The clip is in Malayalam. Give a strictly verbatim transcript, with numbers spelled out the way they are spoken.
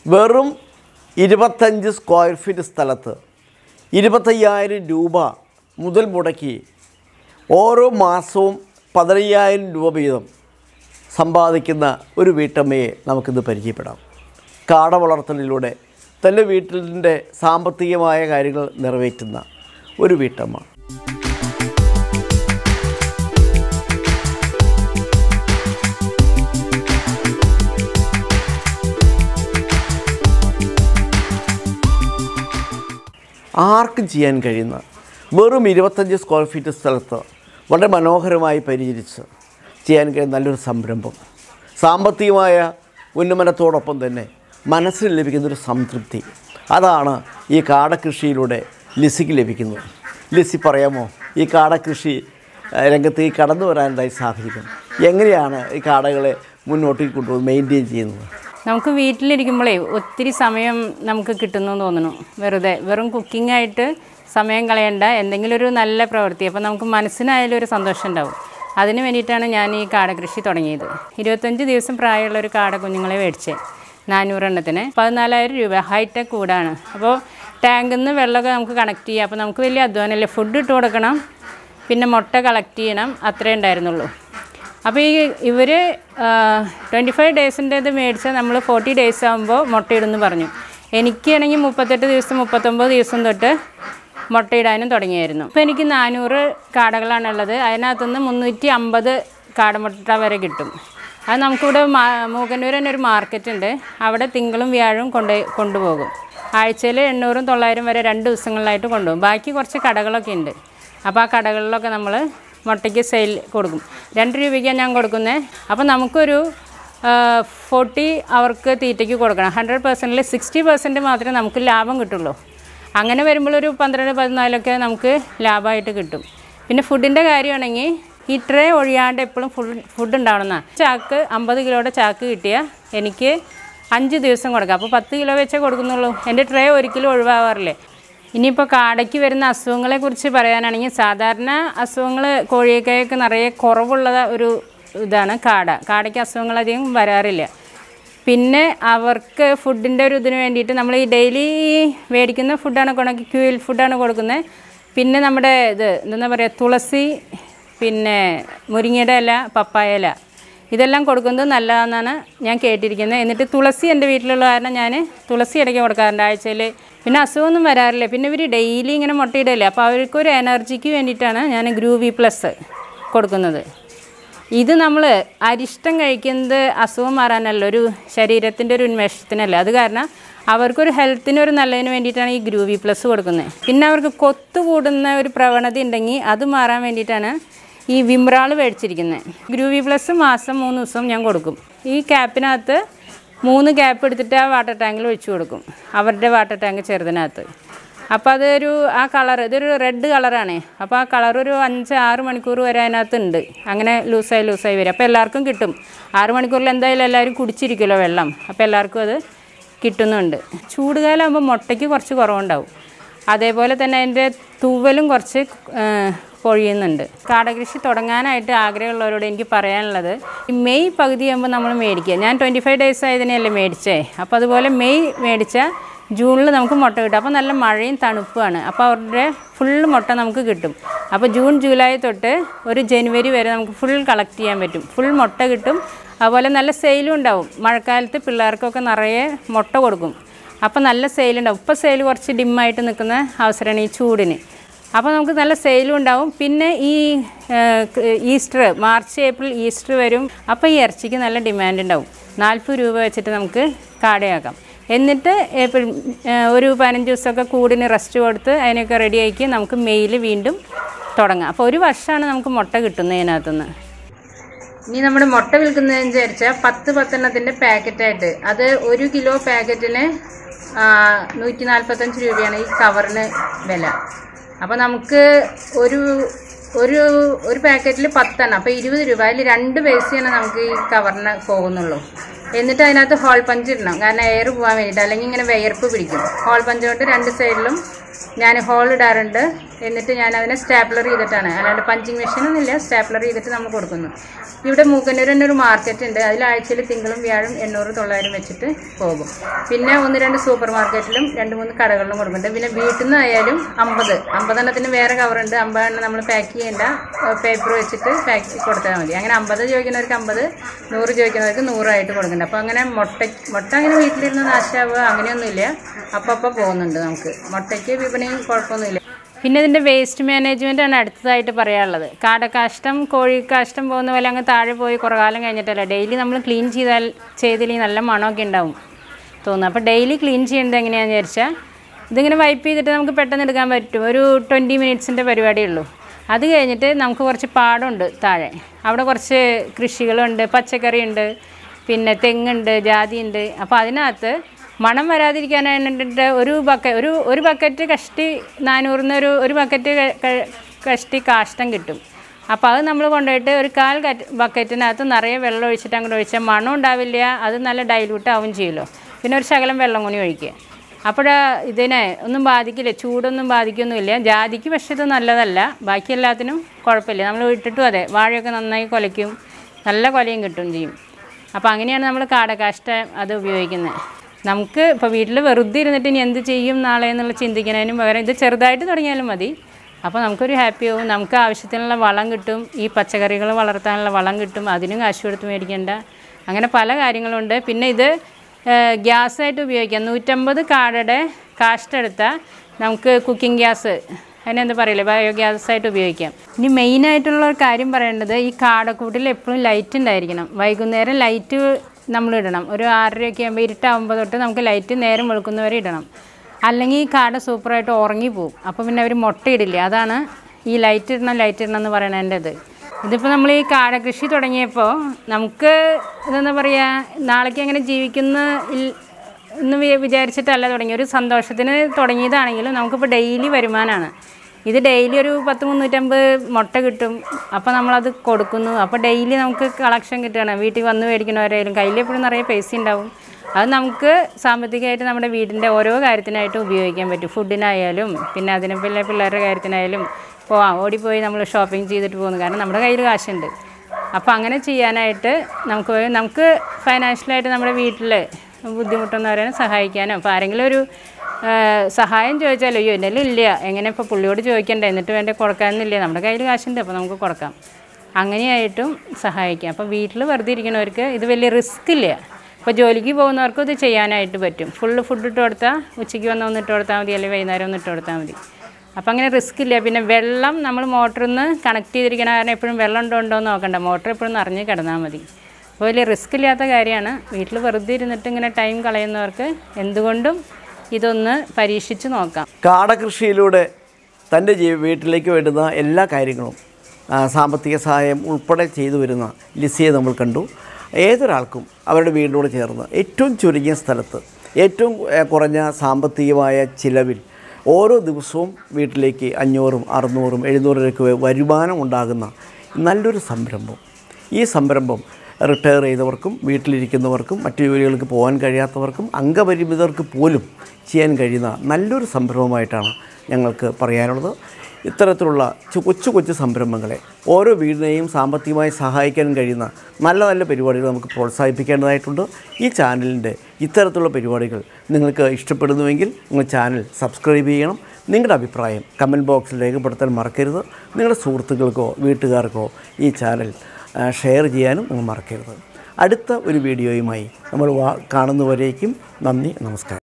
വെറും ഇരുപത്തഞ്ച് സ്ക്വയർ ഫീറ്റ് സ്ഥലത്ത് ഇരുപത്തയ്യായിരം രൂപ മുതൽ മുടക്കി ഓരോ മാസവും പതിനയ്യായിരം രൂപ വീതം സമ്പാദിക്കുന്ന ഒരു വീട്ടമ്മയെ നമുക്കിന്ന് പരിചയപ്പെടാം. കാട വളർത്തലിലൂടെ തൻ്റെ വീട്ടിൻ്റെ സാമ്പത്തികമായ കാര്യങ്ങൾ നിറവേറ്റുന്ന ഒരു വീട്ടമ്മ. ആർക്കും ചെയ്യാൻ കഴിയുന്ന വെറും ഇരുപത്തഞ്ച് സ്ക്വയർ ഫീറ്റ് സ്ഥലത്ത് വളരെ മനോഹരമായി പരിചരിച്ച് ചെയ്യാൻ കഴിയുന്ന നല്ലൊരു സംരംഭം. സാമ്പത്തികമായ ഉന്നമനത്തോടൊപ്പം തന്നെ മനസ്സിന് ലഭിക്കുന്നൊരു സംതൃപ്തി, അതാണ് ഈ കാടകൃഷിയിലൂടെ ലിസിക്ക് ലഭിക്കുന്നത്. ലിസി, പറയാമോ ഈ കാടകൃഷി രംഗത്തേക്ക് കടന്നു വരാനുണ്ടായ സാഹചര്യം, എങ്ങനെയാണ് ഈ കാടകളെ മുന്നോട്ട് കൊണ്ടുപോകുന്നത്, മെയിൻറ്റെയിൻ ചെയ്യുന്നത്? നമുക്ക് വീട്ടിലിരിക്കുമ്പോഴേ ഒത്തിരി സമയം നമുക്ക് കിട്ടുന്നു തോന്നുന്നു. വെറുതെ വെറും കുക്കിങ്ങായിട്ട് സമയം കളയേണ്ട എന്തെങ്കിലും ഒരു നല്ല പ്രവൃത്തി, അപ്പോൾ നമുക്ക് മനസ്സിനായാലും ഒരു സന്തോഷം ഉണ്ടാവും. അതിന് വേണ്ടിയിട്ടാണ് ഞാൻ ഈ കാടകൃഷി തുടങ്ങിയത്. ഇരുപത്തഞ്ച് ദിവസം പ്രായമുള്ള ഒരു കാട കുഞ്ഞുങ്ങളെ മേടിച്ചേ, നാനൂറെണ്ണത്തിന് പതിനാലായിരം രൂപ. ഹൈടെക് കൂടാണ്. അപ്പോൾ ടാങ്കിൽ നിന്ന് വെള്ളമൊക്കെ നമുക്ക് കണക്ട് ചെയ്യാം. അപ്പോൾ നമുക്ക് വലിയ അധ്വാനമല്ലേ, ഫുഡ് ഇട്ട് കൊടുക്കണം, പിന്നെ മുട്ട കളക്ട് ചെയ്യണം, അത്രേ ഉണ്ടായിരുന്നുള്ളൂ. അപ്പോൾ ഈ ഇവർ ട്വൻറ്റി ഫൈവ് ഡേയ്സിൻ്റേത് മേടിച്ചാൽ നമ്മൾ ഫോർട്ടി ഡേയ്സ് ആകുമ്പോൾ മുട്ടയിടുമെന്ന് പറഞ്ഞു. എനിക്കാണെങ്കിൽ മുപ്പത്തെട്ട് ദിവസം മുപ്പത്തൊമ്പത് ദിവസം തൊട്ട് മുട്ടയിടാനും തുടങ്ങിയായിരുന്നു. ഇപ്പോൾ എനിക്ക് നാനൂറ് കാടകളാണുള്ളത്. അതിനകത്തുനിന്ന് മുന്നൂറ്റി അമ്പത് കാടമുട്ട വരെ കിട്ടും. അത് നമുക്കിവിടെ മാ മൂക്കന്നൂർ തന്നെ ഒരു മാർക്കറ്റ് ഉണ്ട്. അവിടെ തിങ്കളും വ്യാഴവും കൊണ്ട് കൊണ്ടുപോകും. ആഴ്ചയിൽ എണ്ണൂറും തൊള്ളായിരം വരെ രണ്ട് ദിവസങ്ങളിലായിട്ട് കൊണ്ടുപോകും. ബാക്കി കുറച്ച് കടകളൊക്കെ ഉണ്ട്. അപ്പോൾ ആ കടകളിലൊക്കെ നമ്മൾ മുട്ടയ്ക്ക് സെയിൽ കൊടുക്കും. രണ്ട് രൂപയ്ക്കാണ് ഞാൻ കൊടുക്കുന്നത്. അപ്പോൾ നമുക്കൊരു ഫോർട്ടി അവർക്ക് തീറ്റയ്ക്ക് കൊടുക്കണം. ഹൺഡ്രഡ് പെർസെൻറ്റിൽ സിക്സ്റ്റി പെർസെൻറ്റ് മാത്രമേ നമുക്ക് ലാഭം കിട്ടുള്ളൂ. അങ്ങനെ വരുമ്പോഴൊരു പന്ത്രണ്ട് പതിനാലൊക്കെ നമുക്ക് ലാഭമായിട്ട് കിട്ടും. പിന്നെ ഫുഡിൻ്റെ കാര്യമാണെങ്കിൽ ഈ ട്രേ ഒഴിയാണ്ട് എപ്പോഴും ഫുഡ് ഫുഡ് ഉണ്ടാവണമെന്നാണ്. ചാക്ക് അമ്പത് കിലോയുടെ ചാക്ക് കിട്ടിയാൽ എനിക്ക് അഞ്ച് ദിവസം കൊടുക്കാം. അപ്പോൾ പത്ത് കിലോ വെച്ചേ കൊടുക്കുന്നുള്ളൂ. എൻ്റെ ട്രേ ഒരിക്കലും ഒഴിവാകാറില്ലേ. ഇനിയിപ്പോൾ കാടയ്ക്ക് വരുന്ന അസുഖങ്ങളെക്കുറിച്ച് പറയാനാണെങ്കിൽ, സാധാരണ അസുഖങ്ങൾ കോഴിയൊക്കെ നിറയെ കുറവുള്ള ഒരു ഇതാണ് കാട. കാടയ്ക്ക് അസുഖങ്ങളധികം വരാറില്ല. പിന്നെ അവർക്ക് ഫുഡിൻ്റെ ഒരു ഇതിന് വേണ്ടിയിട്ട് നമ്മൾ ഈ ഡെയിലി മേടിക്കുന്ന ഫുഡാണ് കൊടുക്കുന്നത്, ക്യൂൽ ഫുഡാണ് കൊടുക്കുന്നത്. പിന്നെ നമ്മുടെ ഇത് എന്താ പറയുക, തുളസി, പിന്നെ മുരിങ്ങയുടെ ഇല, പപ്പായ ഇല, ഇതെല്ലാം കൊടുക്കുന്നത് നല്ലതാണെന്നാണ് ഞാൻ കേട്ടിരിക്കുന്നത്. എന്നിട്ട് തുളസി എൻ്റെ വീട്ടിലുള്ള കാരണം ഞാൻ തുളസി ഇടയ്ക്ക് കൊടുക്കാറുണ്ട് ആഴ്ചയിൽ. പിന്നെ അസുഖമൊന്നും വരാറില്ല. പിന്നെ ഇവർ ഡെയിലി ഇങ്ങനെ മുട്ടയിടല്ലേ, അപ്പോൾ അവർക്കൊരു എനർജിക്ക് വേണ്ടിയിട്ടാണ് ഞാൻ ഗ്രൂവി പ്ലസ് കൊടുക്കുന്നത്. ഇത് നമ്മൾ അരിഷ്ടം കഴിക്കുന്നത് അസുഖം മാറാനല്ല, ഒരു ശരീരത്തിൻ്റെ ഒരു ഉന്മേഷത്തിനല്ല. അത് കാരണം അവർക്കൊരു ഹെൽത്തിനൊരു നല്ലതിന് വേണ്ടിയിട്ടാണ് ഈ ഗ്രൂവി പ്ലസ് കൊടുക്കുന്നത്. പിന്നെ അവർക്ക് കൊത്തു കൂടുന്ന ഒരു പ്രവണത ഉണ്ടെങ്കിൽ അത് മാറാൻ വേണ്ടിയിട്ടാണ് ഈ വിമ്രാൾ മേടിച്ചിരിക്കുന്നത്. ഗ്രൂവി പ്ലസ് മാസം മൂന്ന് ദിവസം ഞാൻ കൊടുക്കും. ഈ ക്യാപ്പിനകത്ത് മൂന്ന് ക്യാപ്പ് എടുത്തിട്ട് ആ വാട്ടർ ടാങ്കിൽ ഒഴിച്ചു കൊടുക്കും, അവരുടെ വാട്ടർ ടാങ്ക് ചെറുതിനകത്ത്. അപ്പോൾ അതൊരു ആ കളർ ഇതൊരു റെഡ് കളറാണ്. അപ്പോൾ ആ കളർ ഒരു അഞ്ച് ആറ് മണിക്കൂർ വരെ അതിനകത്ത് ഉണ്ട്. അങ്ങനെ ലൂസായി ലൂസായി വരും. അപ്പോൾ എല്ലാവർക്കും കിട്ടും. ആറ് മണിക്കൂറിൽ എന്തായാലും എല്ലാവരും കുടിച്ചിരിക്കുമല്ലോ വെള്ളം. അപ്പോൾ എല്ലാവർക്കും അത് കിട്ടുന്നുണ്ട്. ചൂടുകാലമാകുമ്പോൾ മുട്ടയ്ക്ക് കുറച്ച് കുറവുണ്ടാവും. അതേപോലെ തന്നെ അതിൻ്റെ തൂവലും കുറച്ച് പൊഴിയുന്നുണ്ട്. കാടകൃഷി തുടങ്ങാനായിട്ട് ആഗ്രഹമുള്ളവരോട് എനിക്ക് പറയാനുള്ളത്, മെയ് പകുതിയാകുമ്പോൾ നമ്മൾ മേടിക്കുക. ഞാൻ ട്വൻറ്റി ഫൈവ് ഡേയ്സ് ആയതിനെയല്ലേ മേടിച്ചേ. അപ്പോൾ അതുപോലെ മെയ് മേടിച്ചാൽ ജൂണിൽ നമുക്ക് മുട്ട കിട്ടും. അപ്പോൾ നല്ല മഴയും തണുപ്പുമാണ്. അപ്പോൾ അവരുടെ ഫുൾ മുട്ട നമുക്ക് കിട്ടും. അപ്പോൾ ജൂൺ ജൂലൈ തൊട്ട് ഒരു ജനുവരി വരെ നമുക്ക് ഫുൾ കളക്ട് ചെയ്യാൻ പറ്റും. ഫുൾ മുട്ട കിട്ടും. അതുപോലെ നല്ല സെയിലും ഉണ്ടാവും. മഴക്കാലത്ത് പിള്ളേർക്കൊക്കെ നിറയെ മുട്ട കൊടുക്കും. അപ്പോൾ നല്ല സെയിലുണ്ടാവും. ഇപ്പോൾ സെയിൽ കുറച്ച് ഡിമ്മായിട്ട് നിൽക്കുന്ന അവസരമാണ് ഈ ചൂടിന്. അപ്പോൾ നമുക്ക് നല്ല സെയിലും ഉണ്ടാവും. പിന്നെ ഈ ഈസ്റ്റർ, മാർച്ച് ഏപ്രിൽ ഈസ്റ്റർ വരും. അപ്പോൾ ഈ ഇറച്ചിക്ക് നല്ല ഡിമാൻഡ് ഉണ്ടാവും. നാൽപ്പത് രൂപ വെച്ചിട്ട് നമുക്ക് കാടയാക്കാം. എന്നിട്ട് ഏപ്രിൽ ഒരു പതിനഞ്ച് ദിവസമൊക്കെ കൂടിന് റെസ്റ്റ് കൊടുത്ത് അതിനൊക്കെ റെഡി ആക്കി നമുക്ക് മെയ്യിൽ വീണ്ടും തുടങ്ങാം. അപ്പോൾ ഒരു വർഷമാണ് നമുക്ക് മുട്ട കിട്ടുന്നത് ഇതിനകത്തുനിന്ന്. ഇനി നമ്മുടെ മുട്ട വിൽക്കുന്നതെന്ന് വിചാരിച്ചാൽ പത്ത് പത്തെണ്ണത്തിൻ്റെ പാക്കറ്റായിട്ട്, അത് ഒരു കിലോ പാക്കറ്റിന് നൂറ്റി നാൽപ്പത്തഞ്ച് രൂപയാണ് ഈ കവറിന് വില. അപ്പോൾ നമുക്ക് ഒരു ഒരു ഒരു പാക്കറ്റിൽ പത്തെണ്ണം, അപ്പോൾ ഇരുപത് രൂപ. അതിൽ രണ്ട് പൈസയാണ് നമുക്ക് ഈ കവറിന് പോകുന്നുള്ളൂ. എന്നിട്ട് അതിനകത്ത് ഹോൾ പഞ്ച് ഇടണം, കാരണം എയർ പോകാൻ വേണ്ടിയിട്ട്, അല്ലെങ്കിൽ ഇങ്ങനെ വിയർപ്പ് പിടിക്കും. ഹോൾ പഞ്ച് കൊണ്ട് രണ്ട് സൈഡിലും ഞാൻ ഹോൾ ഇടാറുണ്ട്. എന്നിട്ട് ഞാൻ അതിനെ സ്റ്റാപ്ലർ ചെയ്തിട്ടാണ്, അല്ലാണ്ട് പഞ്ചിങ് മെഷീനൊന്നും ഇല്ല, സ്റ്റാപ്ലർ ചെയ്തിട്ട് നമ്മൾ കൊടുക്കുന്നു. ഇവിടെ മൂക്കന്നൂർ തന്നെ ഒരു മാർക്കറ്റ് ഉണ്ട്, അതിൽ ആഴ്ചയിൽ തിങ്കളും വ്യാഴം എണ്ണൂറ് തൊള്ളായിരം വെച്ചിട്ട് പോകും. പിന്നെ ഒന്ന് രണ്ട് സൂപ്പർ മാർക്കറ്റിലും രണ്ട് മൂന്ന് കടകളിലും കൊടുക്കുന്നുണ്ട്. പിന്നെ വീട്ടിൽ നിന്നായാലും അമ്പത് അമ്പതെണ്ണത്തിന് വേറെ കവറുണ്ട്, അമ്പതെണ്ണം നമ്മൾ പാക്ക് ചെയ്യേണ്ട, പേപ്പർ വെച്ചിട്ട് പാക്ക് കൊടുത്താൽ മതി. അങ്ങനെ അമ്പത് ചോദിക്കുന്നവർക്ക് അമ്പത്, നൂറ് ചോദിക്കുന്നവർക്ക് നൂറായിട്ട് കൊടുക്കുന്നുണ്ട്. അപ്പോൾ അങ്ങനെ മുട്ട മുട്ട അങ്ങനെ വീട്ടിലിരുന്ന് നാശാവുക അങ്ങനെയൊന്നുമില്ല, അപ്പം അപ്പം പോകുന്നുണ്ട് നമുക്ക്. മുട്ടയ്ക്ക് വിപണിയും കുഴപ്പമൊന്നുമില്ല. പിന്നെ ഇതിൻ്റെ വേസ്റ്റ് മാനേജ്മെൻറ്റാണ് അടുത്തതായിട്ട് പറയാനുള്ളത്. കാടക്കാഷ്ടം കോഴിക്കാഷ്ടം പോകുന്ന പോലെ അങ്ങ് താഴെ പോയി കുറേ കാലം കഴിഞ്ഞിട്ടല്ല, ഡെയിലി നമ്മൾ ക്ലീൻ ചെയ്താൽ ചെയ്തില്ലെങ്കിൽ നല്ല മണമൊക്കെ ഉണ്ടാവും തോന്നുന്നു. അപ്പോൾ ഡെയിലി ക്ലീൻ ചെയ്യേണ്ടത് എങ്ങനെയാണെന്ന് വിചാരിച്ചാൽ, ഇതിങ്ങനെ വൈപ്പ് ചെയ്തിട്ട് നമുക്ക് പെട്ടെന്ന് എടുക്കാൻ പറ്റും. ഒരു ട്വൻറ്റി മിനിറ്റ്സിൻ്റെ പരിപാടിയേ ഉള്ളൂ. അത് കഴിഞ്ഞിട്ട് നമുക്ക് കുറച്ച് പാടമുണ്ട് താഴെ, അവിടെ കുറച്ച് കൃഷികളുണ്ട്, പച്ചക്കറിയുണ്ട്, പിന്നെ തെങ്ങുണ്ട്, ജാതിയുണ്ട്. അപ്പോൾ അതിനകത്ത് മണം വരാതിരിക്കാനായിട്ട് ഒരു ബക്ക ഒരു ഒരു ബക്കറ്റ് കഷ്ടി നാനൂറിന് ഒരു ഒരു ബക്കറ്റ് കഷ്ടി കാഷ്ടം കിട്ടും. അപ്പോൾ അത് നമ്മൾ കൊണ്ടുപോയിട്ട് ഒരു കാൽ ബക്കറ്റിനകത്ത് നിറയെ വെള്ളം ഒഴിച്ചിട്ട് അങ്ങോട്ട് ഒഴിച്ചാൽ മണം ഉണ്ടാവില്ല, അത് നല്ല ഡൈല്യൂട്ട് ആവും ചെയ്യുമല്ലോ. പിന്നെ ഒരു ശകലം വെള്ളം കൂടി ഒഴിക്കുക. അപ്പോൾ ഇതിനെ ഒന്നും ബാധിക്കില്ല, ചൂടൊന്നും ബാധിക്കൊന്നുമില്ല. ജാതിക്ക് പക്ഷേ ഇത് നല്ലതല്ല, ബാക്കി എല്ലാത്തിനും കുഴപ്പമില്ല. നമ്മൾ ഇട്ടിട്ടും അതെ, വാഴയൊക്കെ നന്നായി കുലയ്ക്കും, നല്ല കുലയും കിട്ടും ചെയ്യും. അപ്പോൾ അങ്ങനെയാണ് നമ്മൾ കാടക്കാഷ്ടം അത് ഉപയോഗിക്കുന്നത്. നമുക്ക് ഇപ്പോൾ വീട്ടിൽ വെറുതെ ഇരുന്നിട്ട് ഇനി എന്ത് ചെയ്യും നാളെ എന്നുള്ള ചിന്തിക്കുന്നതിനും പകരം ഇത് ചെറുതായിട്ട് തുടങ്ങിയാലും മതി. അപ്പോൾ നമുക്കൊരു ഹാപ്പി ആവും, നമുക്ക് ആവശ്യത്തിനുള്ള വളം കിട്ടും, ഈ പച്ചക്കറികൾ വളർത്താനുള്ള വളം കിട്ടും, അതിനും കാശ് കൊടുത്ത് മേടിക്കേണ്ട. അങ്ങനെ പല കാര്യങ്ങളുണ്ട്. പിന്നെ ഇത് ഗ്യാസായിട്ട് ഉപയോഗിക്കാം. നൂറ്റമ്പത് കാടയുടെ കാഷ്ടം എടുത്താൽ നമുക്ക് കുക്കിംഗ് ഗ്യാസ്, അതിനെന്താ പറയില്ലേ, ബയോഗ്യാസായിട്ട് ഉപയോഗിക്കാം. ഇനി മെയിനായിട്ടുള്ള ഒരു കാര്യം പറയേണ്ടത്, ഈ കാടക്കൂട്ടിൽ എപ്പോഴും ലൈറ്റ് ഉണ്ടായിരിക്കണം. വൈകുന്നേരം ലൈറ്റ് നമ്മളിടണം. ഒരു ആറരയൊക്കെ ആകുമ്പോൾ ഇരുട്ടാകുമ്പോൾ തൊട്ട് നമുക്ക് ലൈറ്റ് നേരം വെളുക്കുന്നവരെ ഇടണം, അല്ലെങ്കിൽ ഈ കാട സൂപ്പറായിട്ട് ഉറങ്ങിപ്പോവും. അപ്പോൾ പിന്നെ അവർ മുട്ടയിടില്ല. അതാണ് ഈ ലൈറ്റ് ഇടണം ലൈറ്റ് ഇടണം എന്ന് പറയണതിൻ്റെത്. ഇതിപ്പോൾ നമ്മൾ ഈ കാട കൃഷി തുടങ്ങിയപ്പോൾ നമുക്ക് ഇതെന്താ പറയുക, നാളേക്ക് എങ്ങനെ ജീവിക്കുന്ന എന്ന് വിചാരിച്ചിട്ടല്ല തുടങ്ങി, ഒരു സന്തോഷത്തിന് തുടങ്ങിയതാണെങ്കിലും നമുക്കിപ്പോൾ ഡെയിലി വരുമാനമാണ്. ഇത് ഡെയിലി ഒരു പത്ത് മുന്നൂറ്റമ്പത് മുട്ട കിട്ടും. അപ്പോൾ നമ്മളത് കൊടുക്കുന്നു. അപ്പോൾ ഡെയിലി നമുക്ക് കളക്ഷൻ കിട്ടുകയാണ്. വീട്ടിൽ വന്ന് മേടിക്കുന്നവരായാലും കയ്യിൽ എപ്പോഴും നിറയെ പൈസ ഉണ്ടാവും. അത് നമുക്ക് സാമ്പത്തികമായിട്ട് നമ്മുടെ വീടിൻ്റെ ഓരോ കാര്യത്തിനായിട്ടും ഉപയോഗിക്കാൻ പറ്റും. ഫുഡിനായാലും പിന്നെ അതിനെ പിന്നെ പിള്ളേരുടെ കാര്യത്തിനായാലും പോവാം, ഓടിപ്പോയി നമ്മൾ ഷോപ്പിംഗ് ചെയ്തിട്ട് പോകുന്നു, കാരണം നമ്മുടെ കയ്യിൽ കാശുണ്ട്. അപ്പോൾ അങ്ങനെ ചെയ്യാനായിട്ട് നമുക്ക് നമുക്ക് ഫൈനാൻഷ്യലായിട്ട് നമ്മുടെ വീട്ടിൽ ബുദ്ധിമുട്ടുന്നവരെ സഹായിക്കാനോ, അപ്പോൾ ആരെങ്കിലും ഒരു സഹായം ചോദിച്ചാലോ, അയ്യോ എൻ്റെ ഇല്ല, എങ്ങനെ ഇപ്പോൾ പുള്ളിയോട് ചോദിക്കണ്ടേ, എന്നിട്ട് വേണ്ട കൊടുക്കാമെന്നില്ല, നമ്മുടെ കയ്യിൽ കാശുണ്ട് അപ്പോൾ നമുക്ക് കൊടുക്കാം. അങ്ങനെയായിട്ടും സഹായിക്കാം. അപ്പോൾ വീട്ടിൽ വെറുതെ ഇരിക്കുന്നവർക്ക് ഇത് വലിയ റിസ്ക് ഇല്ല. ഇപ്പോൾ ജോലിക്ക് പോകുന്നവർക്കും ഇത് ചെയ്യാനായിട്ട് പറ്റും. ഫുള്ള് ഫുഡ് ഇട്ട് കൊടുത്താൽ ഉച്ചയ്ക്ക് വന്ന് ഒന്ന് ഇട്ട് കൊടുത്താൽ മതി, അല്ലെങ്കിൽ വൈകുന്നേരം ഒന്ന് ഇട്ട് കൊടുത്താൽ മതി. അപ്പോൾ അങ്ങനെ റിസ്ക് ഇല്ല. പിന്നെ വെള്ളം നമ്മൾ മോട്ടറിൽ നിന്ന് കണക്ട് ചെയ്തിരിക്കണ കാരണം എപ്പോഴും വെള്ളം ഉണ്ടോ ഉണ്ടോ എന്ന് നോക്കണ്ട, മോട്ടർ എപ്പോഴും നിറഞ്ഞ് കിടന്നാൽ മതി. അപ്പോൾ വലിയ റിസ്ക് ഇല്ലാത്ത കാര്യമാണ്. വീട്ടിൽ വെറുതെ ഇരുന്നിട്ട് ഇങ്ങനെ ടൈം കളയുന്നവർക്ക് എന്തുകൊണ്ടും ഇതൊന്ന് പരീക്ഷിച്ച് നോക്കാം. കാടകൃഷിയിലൂടെ തൻ്റെ ജീ വീട്ടിലേക്ക് വേണ്ടുന്ന എല്ലാ കാര്യങ്ങളും സാമ്പത്തിക സഹായം ഉൾപ്പെടെ ചെയ്തു വരുന്ന ലിസിയെ നമ്മൾ കണ്ടു. ഏതൊരാൾക്കും അവരുടെ വീടിനോട് ചേർന്ന് ഏറ്റവും ചുരുങ്ങിയ സ്ഥലത്ത് ഏറ്റവും കുറഞ്ഞ സാമ്പത്തികമായ ചിലവിൽ ഓരോ ദിവസവും വീട്ടിലേക്ക് അഞ്ഞൂറും അറുന്നൂറും എഴുന്നൂറും രൂപ വരുമാനം ഉണ്ടാകുന്ന നല്ലൊരു സംരംഭം. ഈ സംരംഭം റിട്ടയർ ചെയ്തവർക്കും വീട്ടിലിരിക്കുന്നവർക്കും മറ്റു ജോലികൾക്ക് പോകാൻ കഴിയാത്തവർക്കും അംഗപരിമിതർക്ക് പോലും ചെയ്യാൻ കഴിയുന്ന നല്ലൊരു സംരംഭമായിട്ടാണ് ഞങ്ങൾക്ക് പറയാനുള്ളത്. ഇത്തരത്തിലുള്ള കൊച്ചു കൊച്ചു സംരംഭങ്ങളെ ഓരോ വീടിനെയും സാമ്പത്തികമായി സഹായിക്കാൻ കഴിയുന്ന നല്ല നല്ല പരിപാടികൾ നമുക്ക് പ്രോത്സാഹിപ്പിക്കേണ്ടതായിട്ടുണ്ട്. ഈ ചാനലിൻ്റെ ഇത്തരത്തിലുള്ള പരിപാടികൾ നിങ്ങൾക്ക് ഇഷ്ടപ്പെടുന്നുവെങ്കിൽ നിങ്ങൾ ചാനൽ സബ്സ്ക്രൈബ് ചെയ്യണം. നിങ്ങളുടെ അഭിപ്രായം കമൻറ്റ് ബോക്സിൽ രേഖപ്പെടുത്താൻ മറക്കരുത്. നിങ്ങളുടെ സുഹൃത്തുക്കൾക്കോ വീട്ടുകാർക്കോ ഈ ചാനൽ ഷെയർ ചെയ്യാനും നിങ്ങൾ മറക്കരുത്. അടുത്ത ഒരു വീഡിയോയുമായി നമ്മൾ കാണുന്നവരേക്കും നന്ദി, നമസ്കാരം.